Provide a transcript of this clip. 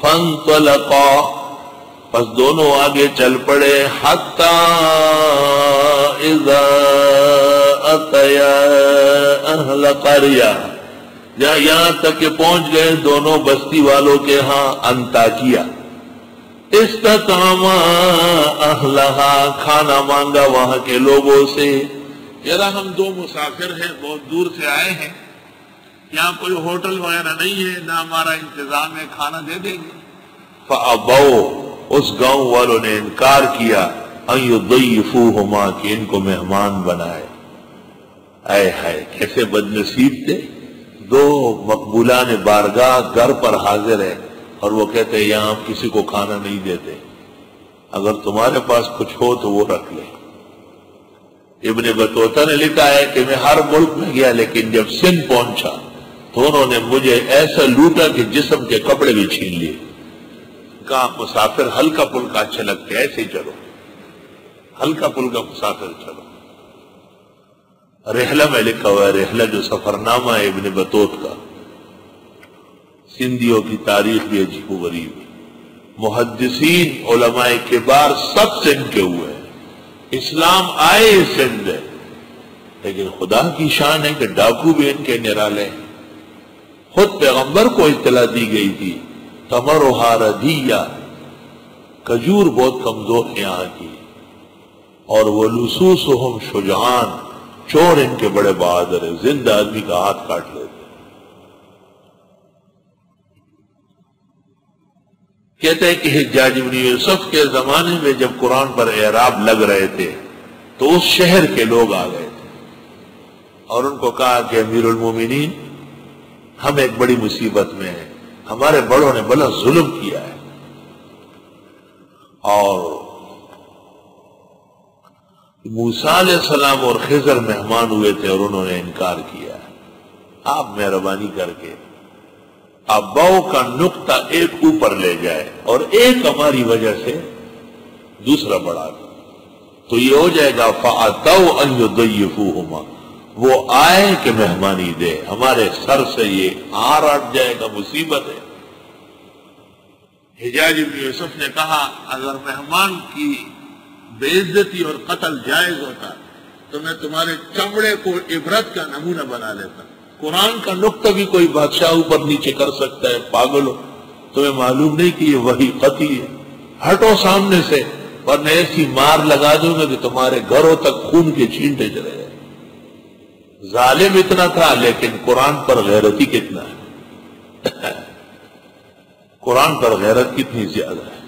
فانطلقا، پس دونوں آگے چل پڑے، حتی اذا اتیا اہل قریہ، یہاں تک کہ پہنچ گئے دونوں بستی والوں کے ہاں، انطاکیہ۔ استطعما اہلہا، کھانا مانگا وہاں کے لوگوں سے، ذرا ہم دو مسافر ہیں، بہت دور سے آئے ہیں، یہاں کوئی ہوٹل وغیرہ نہیں ہے، نہ ہمارا انتظام ہے، کھانا دے دیں گے؟ فَأَبَوْا، اس گاؤں والوں نے انکار کیا، أَن يُضَيِّفُوهُمَا، کہ ان کو مہمان بنائے۔ اے ہائے کیسے بد نصیب تھے، دو مقبولان بارگاہ گھر پر حاضر ہے اور وہ کہتے ہیں یہاں ہم کسی کو کھانا نہیں دیتے، اگر تمہارے پاس کچھ ہو تو وہ رکھ لے۔ ابن بطوطہ نے لکھا ہے کہ میں ہر ملک میں گیا، لیکن جب سندھ پہنچا تو انہوں نے مجھے ایسا لوٹا کہ جسم کے کپڑے بھی چھین لیے۔ کہا مسافر ہلکا پھلکا اچھے لگتے، ایسے ہی چلو، ہلکا پھلکا مسافر چلو۔ رحلہ میں لکھا ہوا ہے، رحلہ جو سفرنامہ ہے ابن بطوط کا، سندھیوں کی تاریخ بھی عجیب و غریب ہے، محدثین علماء کبار سب سندھ کے ہوئے ہیں، اسلام آئے سندھ ہے، لیکن خدا کی شان ہے کہ ڈاکو بھی ان کے نرالے ہیں۔ خود پیغمبر کو اطلاع دی گئی تھی، تمرھا ردیہ، کھجور بہت کمزور ہے یہاں کی، اور ولصوصہم شجعان، چور ان کے بڑے بہادر ہیں، زندہ آدمی کا ہاتھ کاٹ لیتے۔ کہتے ہیں کہ حجاج بن یوسف کے زمانے میں جب قرآن پر اعراب لگ رہے تھے تو اس شہر کے لوگ آ گئے تھے اور ان کو کہا کہ امیر المومنین ہم ایک بڑی مصیبت میں ہیں، ہمارے بڑوں نے بڑا ظلم کیا ہے، اور موسیٰ علیہ السلام اور خضر مہمان ہوئے تھے اور انہوں نے انکار کیا ہے، آپ مہربانی کر کے اباؤ کا نقطہ ایک اوپر لے جائے اور ایک ہماری وجہ سے دوسرا بڑھا دے تو یہ ہو جائے گا فَأَتَوْا أَن يُضَيِّفُوهُمَا، وہ آئے کہ مہمانی دے، ہمارے سر سے یہ آر ہٹ جائے گا، مصیبت ہے۔ حجاج بن یوسف نے کہا اگر مہمان کی بے عزتی اور قتل جائز ہوتا تو میں تمہارے چمڑے کو عبرت کا نمونہ بنا لیتا، قرآن کا نقطہ بھی کوئی بادشاہ اوپر نیچے کر سکتا ہے، پاگل ہو، تمہیں معلوم نہیں کہ یہ وحی قطعی ہے، ہٹو سامنے سے ورنہ ایسی مار لگا دوں گا کہ تمہارے گھروں تک خون کے چھینٹے چلے جائیں۔ ظالم اتنا تھا لیکن قرآن پر غیرتی کتنا ہے، قرآن پر غیرت کتنی زیادہ ہے۔